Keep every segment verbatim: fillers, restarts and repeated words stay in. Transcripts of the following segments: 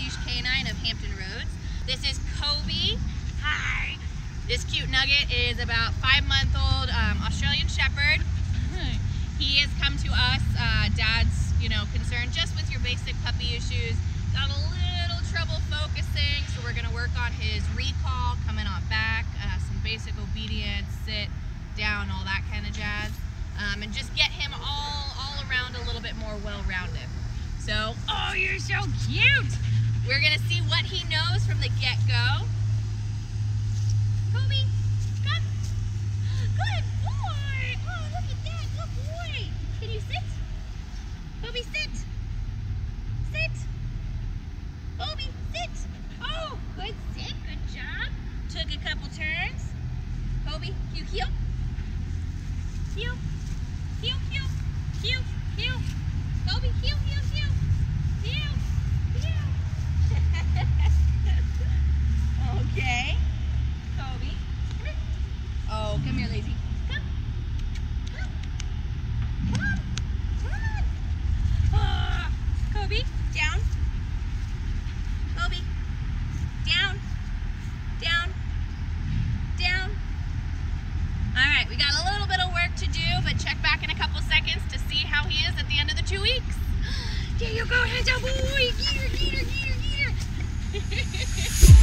Leash Canine of Hampton Roads. This is Kobe. Hi. This cute nugget is about five-month-old um, Australian Shepherd. He has come to us, uh, Dad's, you know, concerned just with your basic puppy issues. Got a little trouble focusing, so we're gonna work on his recall, coming on back, uh, some basic obedience, sit, down, all that kind of jazz, um, and just get him all, all around a little bit more well-rounded. So, oh, you're so cute! We're gonna see what he knows from the get-go. Kobe, come. Good boy. Oh, look at that. Good boy. Can you sit? Kobe, sit. Sit. Kobe, sit. Oh, good sit. Good job. Took a couple turns. Kobe, heel, heel. Heel. Heel, heel. Heel, heel. Kobe, heel, heel, heel. Heel, heel. Okay. Kobe. Come here. Oh, come here, Lazy. Come. Come. Come on. Come on. Ah. Kobe, down. Kobe, down. Down. Down. All right, we got a little bit of work to do, but check back in a couple seconds to see how he is at the end of the two weeks. There you go, handsome boy. Geeter, geeter, geeter, geeter.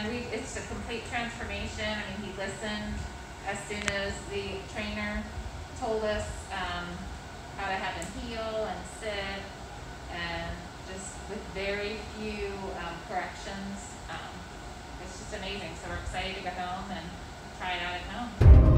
and we it's a complete transformation. I mean, he listened as soon as the trainer told us um, how to have him heel and sit, and just with very few um, corrections. Um, it's just amazing. So we're excited to go home and try it out at home.